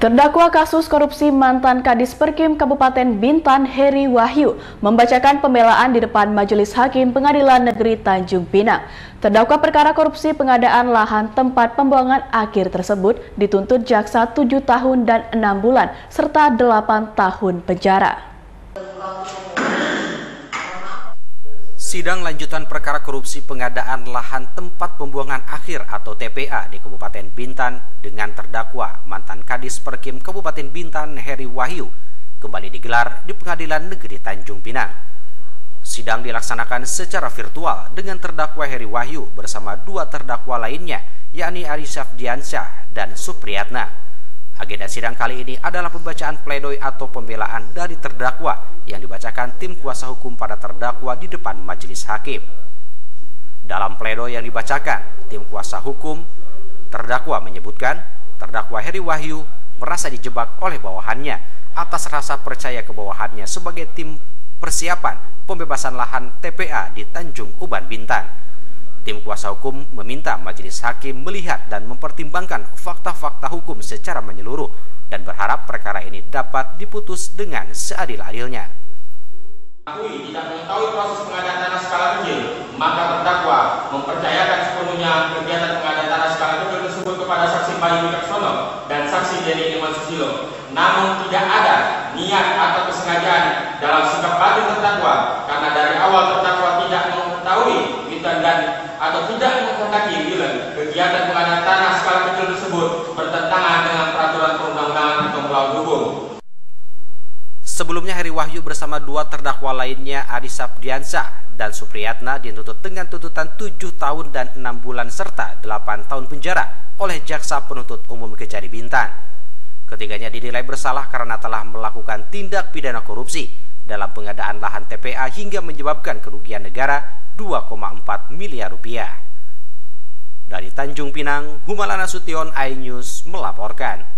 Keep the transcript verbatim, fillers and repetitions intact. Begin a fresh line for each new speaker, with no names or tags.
Terdakwa kasus korupsi mantan Kadis Perkim Kabupaten Bintan Heri Wahyu membacakan pembelaan di depan Majelis Hakim Pengadilan Negeri Tanjung Pinang. Terdakwa perkara korupsi pengadaan lahan tempat pembuangan akhir tersebut dituntut jaksa tujuh tahun dan enam bulan serta delapan tahun penjara.
Sidang lanjutan perkara korupsi pengadaan lahan tempat pembuangan akhir atau T P A di Kabupaten Bintan dengan terdakwa mantan Kadis Perkim Kabupaten Bintan Heri Wahyu kembali digelar di Pengadilan Negeri Tanjung Pinang. Sidang dilaksanakan secara virtual dengan terdakwa Heri Wahyu bersama dua terdakwa lainnya, yakni Ari Safdiansyah dan Supriyatna. Agenda sidang kali ini adalah pembacaan pledoi atau pembelaan dari terdakwa yang dibacakan tim kuasa hukum pada terdakwa di depan majelis hakim. Dalam pledoi yang dibacakan, tim kuasa hukum terdakwa menyebutkan terdakwa Heri Wahyu merasa dijebak oleh bawahannya atas rasa percaya ke bawahannya sebagai tim persiapan pembebasan lahan T P A di Tanjung Uban, Bintan. Tim kuasa hukum meminta majelis hakim melihat dan mempertimbangkan fakta-fakta hukum secara menyeluruh dan berharap perkara ini dapat diputus dengan seadil-adilnya.
Tidak mengetahui proses pengadaan tanah skala kecil, maka terdakwa mempercayakan sepenuhnya kegiatan pengadaan tanah skala kecil tersebut kepada saksi Bayu Wicaksono dan saksi Denny Iman Susilo. Namun tidak ada niat atau kesengajaan dalam sikap batin terdakwa karena dari awal terdakwa tidak mengetahui dan atau tidak menghendaki bila kegiatan pengadaan tanah skala kecil tersebut bertentangan dengan peraturan perundang-undangan atau melawan hukum.
Sebelumnya Heri Wahyu bersama dua terdakwa lainnya Ari Safdiansyah dan Supriyatna dituntut dengan tuntutan tujuh tahun dan enam bulan serta delapan tahun penjara oleh Jaksa Penuntut Umum Kejari Bintan. Ketiganya dinilai bersalah karena telah melakukan tindak pidana korupsi dalam pengadaan lahan T P A hingga menyebabkan kerugian negara dua koma empat miliar rupiah. Dari Tanjung Pinang, Humalana Sution, iNews melaporkan.